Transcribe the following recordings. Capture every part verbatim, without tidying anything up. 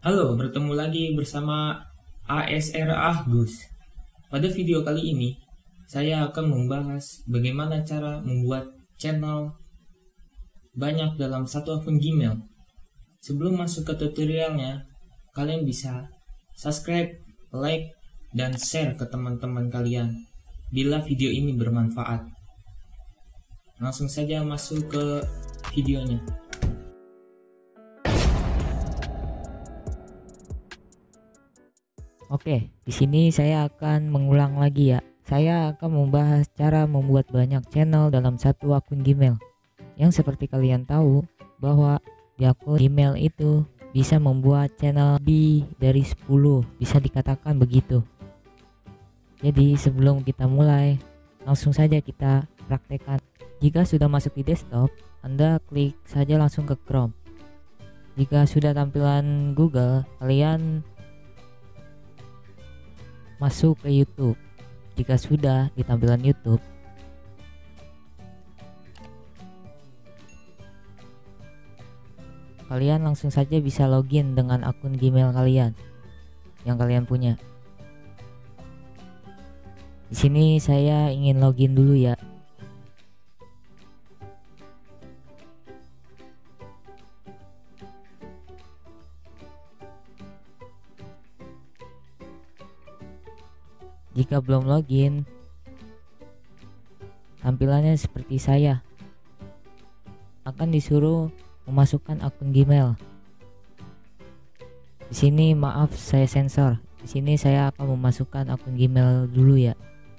Halo, bertemu lagi bersama A S R Agus. Pada video kali ini, saya akan membahas bagaimana cara membuat channel banyak dalam satu akun Gmail. Sebelum masuk ke tutorialnya, kalian bisa subscribe, like, dan share ke teman-teman kalian bila video ini bermanfaat. Langsung saja masuk ke videonya. Oke, di sini saya akan mengulang lagi ya. Saya akan membahas cara membuat banyak channel dalam satu akun Gmail. Yang seperti kalian tahu bahwa di akun Gmail itu bisa membuat channel lebih dari sepuluh, bisa dikatakan begitu. Jadi sebelum kita mulai, langsung saja kita praktekkan. Jika sudah masuk di desktop, Anda klik saja langsung ke Chrome. Jika sudah tampilan Google, kalian masuk ke YouTube. Jika sudah di tampilan YouTube, kalian langsung saja bisa login dengan akun Gmail kalian yang kalian punya. Di sini saya ingin login dulu ya. Jika belum login, tampilannya seperti saya. Akan disuruh memasukkan akun Gmail. Di sini maaf saya sensor. Di sini saya akan memasukkan akun Gmail dulu ya.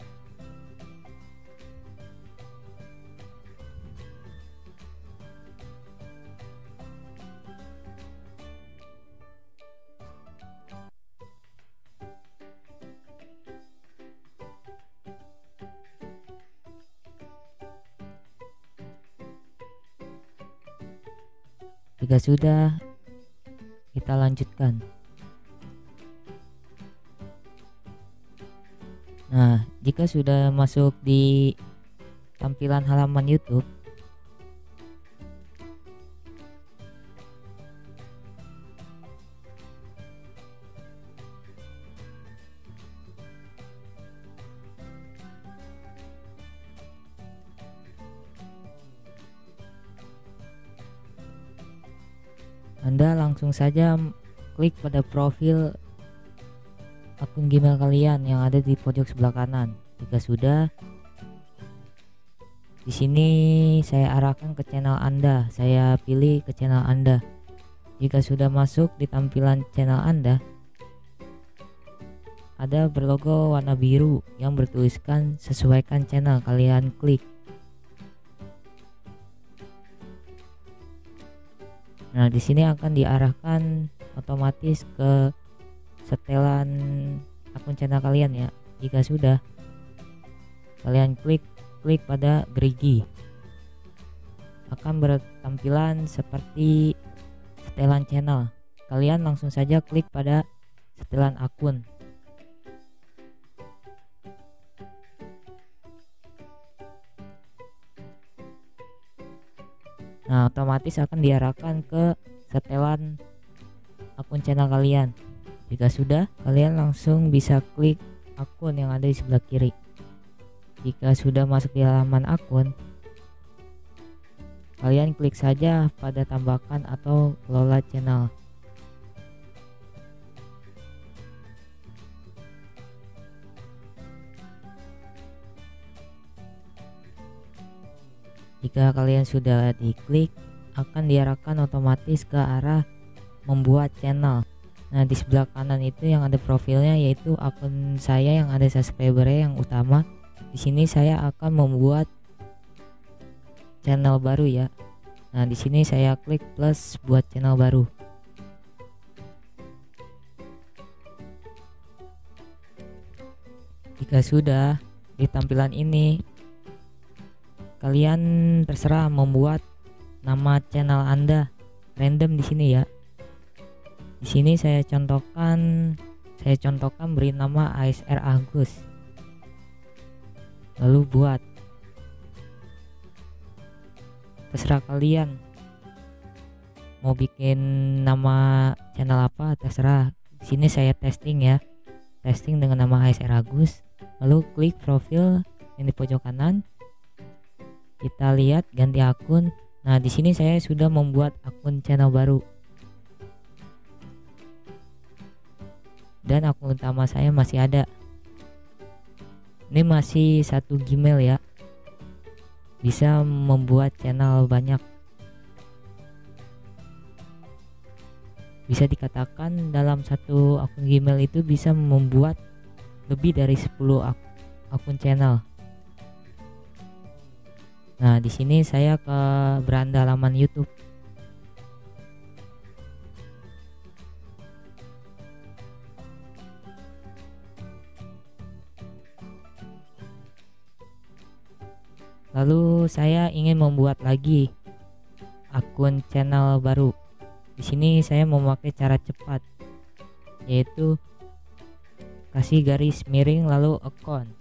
Jika sudah, kita lanjutkan. Nah, jika sudah masuk di tampilan halaman YouTube, Anda langsung saja klik pada profil akun Gmail kalian yang ada di pojok sebelah kanan. Jika sudah, di sini saya arahkan ke channel Anda. Saya pilih ke channel Anda. Jika sudah masuk di tampilan channel Anda, ada berlogo warna biru yang bertuliskan sesuaikan channel. Kalian klik. Nah, di sini akan diarahkan otomatis ke setelan akun channel kalian ya. Jika sudah, kalian klik klik pada gerigi. Akan bertampilan seperti setelan channel. Kalian langsung saja klik pada setelan akun. Nah, otomatis akan diarahkan ke setelan akun channel kalian. Jika sudah, kalian langsung bisa klik akun yang ada di sebelah kiri. Jika sudah masuk di halaman akun, kalian klik saja pada tambahkan atau kelola channel. Jika kalian sudah diklik, akan diarahkan otomatis ke arah membuat channel. Nah, di sebelah kanan itu yang ada profilnya yaitu akun saya yang ada subscribernya yang utama. Di sini saya akan membuat channel baru ya. Nah, di sini saya klik plus buat channel baru. Jika sudah di tampilan ini, kalian terserah membuat nama channel Anda random di sini ya. Di sini saya contohkan saya contohkan beri nama A S R Agus. Lalu buat. Terserah kalian. mau bikin nama channel apa terserah. Di sini saya testing ya, testing dengan nama A S R Agus. Lalu klik profil yang di pojok kanan, kita lihat ganti akun. Nah, di sini saya sudah membuat akun channel baru dan akun utama saya masih ada. Ini masih satu Gmail ya, bisa membuat channel banyak. Bisa dikatakan dalam satu akun Gmail itu bisa membuat lebih dari sepuluh ak akun channel. Nah, di sini saya ke beranda halaman YouTube. Lalu saya ingin membuat lagi akun channel baru. Di sini saya memakai cara cepat, yaitu kasih garis miring lalu account.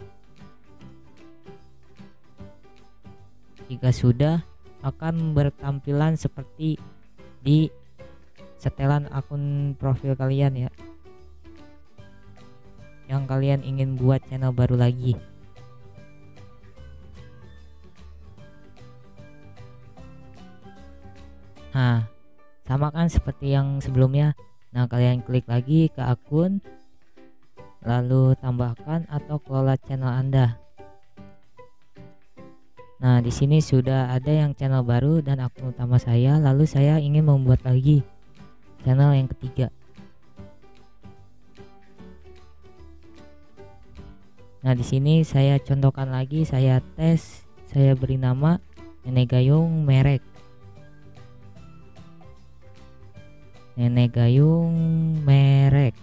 Jika sudah, akan bertampilan seperti di setelan akun profil kalian ya, yang kalian ingin buat channel baru lagi. Nah, sama kan seperti yang sebelumnya. Nah, kalian klik lagi ke akun, lalu tambahkan atau kelola channel Anda. Nah, di sini sudah ada yang channel baru dan akun utama saya. Lalu saya ingin membuat lagi channel yang ketiga. Nah, di sini saya contohkan lagi, saya tes, saya beri nama Nenek Gayung Merek. Nenek Gayung Merek.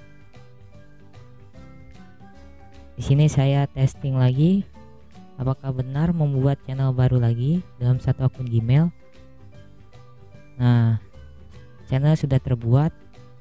Di sini saya testing lagi apakah benar membuat channel baru lagi dalam satu akun Gmail. Nah, channel sudah terbuat.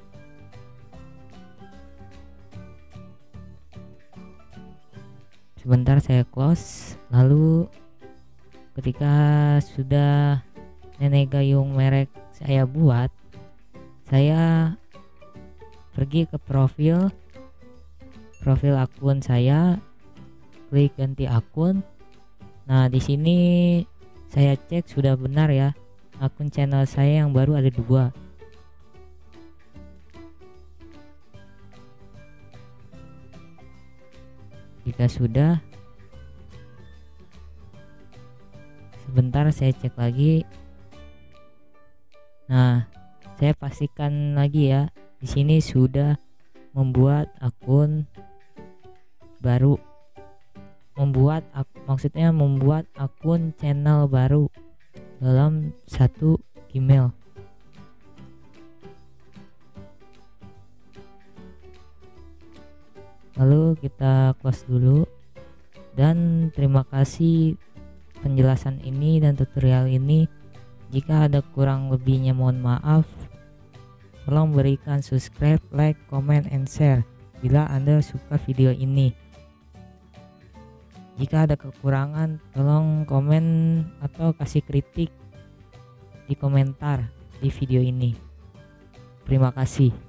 Sebentar saya close. Lalu ketika sudah Nenek Gayung Merek saya buat, saya pergi ke profil profil akun saya, klik ganti akun. Nah, di sini saya cek sudah benar ya, akun channel saya yang baru ada dua. Jika sudah, sebentar saya cek lagi. Nah, saya pastikan lagi ya, di sini sudah membuat akun baru. Membuat ak maksudnya membuat akun channel baru dalam satu Gmail. Lalu kita close dulu. Dan terima kasih penjelasan ini dan tutorial ini. Jika ada kurang lebihnya mohon maaf. Tolong berikan subscribe, like, comment, and share bila Anda suka video ini. Jika ada kekurangan, tolong komen atau kasih kritik di komentar di video ini. Terima kasih.